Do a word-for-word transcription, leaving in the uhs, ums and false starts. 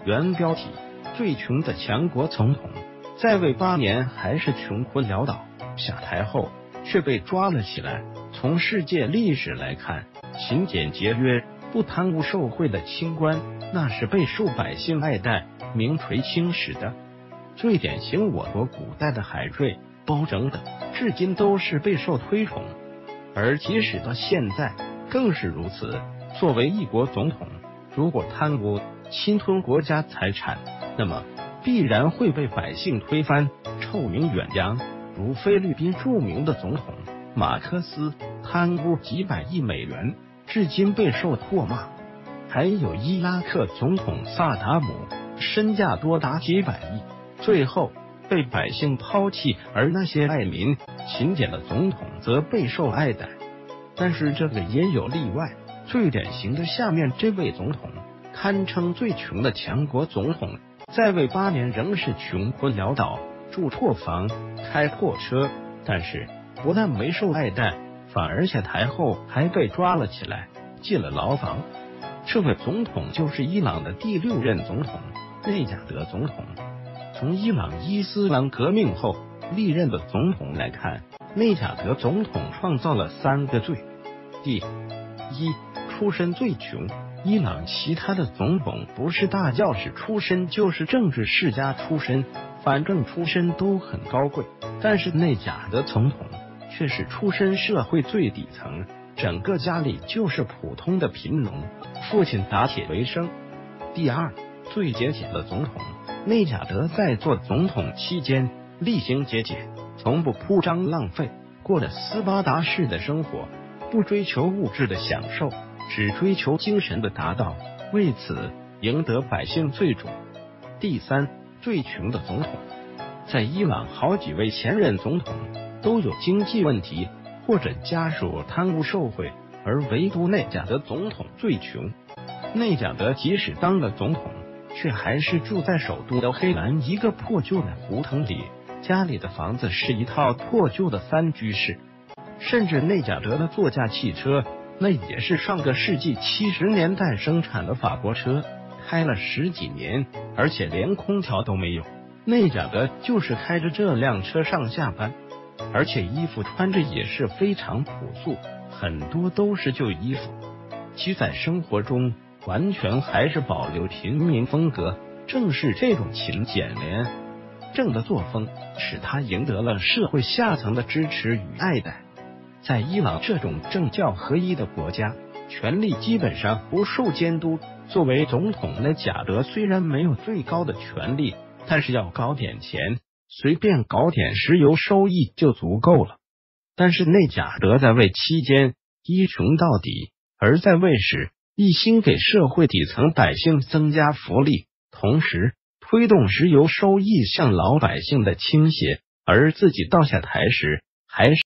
原标题：最穷的强国总统在位八年还是穷困潦倒，下台后却被抓了起来。从世界历史来看，勤俭节约、不贪污受贿的清官，那是备受百姓爱戴、名垂青史的。最典型，我国古代的海瑞、包拯等，至今都是备受推崇，而即使到现在更是如此。作为一国总统，如果贪污、侵吞国家财产，那么必然会被百姓推翻，臭名远扬。如菲律宾著名的总统马克思，贪污几百亿美元，至今备受唾骂。还有伊拉克总统萨达姆，身价多达几百亿，最后被百姓抛弃，而那些爱民勤俭的总统则备受爱戴。但是这个也有例外，最典型的下面这位总统，堪称最穷的强国总统，在位八年仍是穷困潦倒，住破房，开破车，但是不但没受爱戴，反而下台后还被抓了起来，进了牢房。这位总统就是伊朗的第六任总统内贾德总统。从伊朗伊斯兰革命后历任的总统来看，内贾德总统创造了三个罪。第一，出身最穷。伊朗其他的总统不是大教士出身，就是政治世家出身，反正出身都很高贵，但是内贾德总统却是出身社会最底层，整个家里就是普通的贫农，父亲打铁为生。第二，最节俭的总统。内贾德在做总统期间厉行节俭，从不铺张浪费，过着斯巴达式的生活，不追求物质的享受，只追求精神的达到，为此赢得百姓最重。第三，最穷的总统。在伊朗好几位前任总统都有经济问题，或者家属贪污受贿，而唯独内贾德总统最穷。内贾德即使当了总统，却还是住在首都的黑兰一个破旧的胡同里，家里的房子是一套破旧的三居室，甚至内贾德的座驾汽车那也是上个世纪七十年代生产的法国车，开了十几年，而且连空调都没有。内贾德就是开着这辆车上下班，而且衣服穿着也是非常朴素，很多都是旧衣服，其在生活中完全还是保留平民风格。正是这种勤俭廉政的作风，使他赢得了社会下层的支持与爱戴。在伊朗这种政教合一的国家，权力基本上不受监督。作为总统的贾德虽然没有最高的权力，但是要搞点钱，随便搞点石油收益就足够了。但是内贾德在位期间一穷到底，而在位时一心给社会底层百姓增加福利，同时推动石油收益向老百姓的倾斜，而自己到下台时还是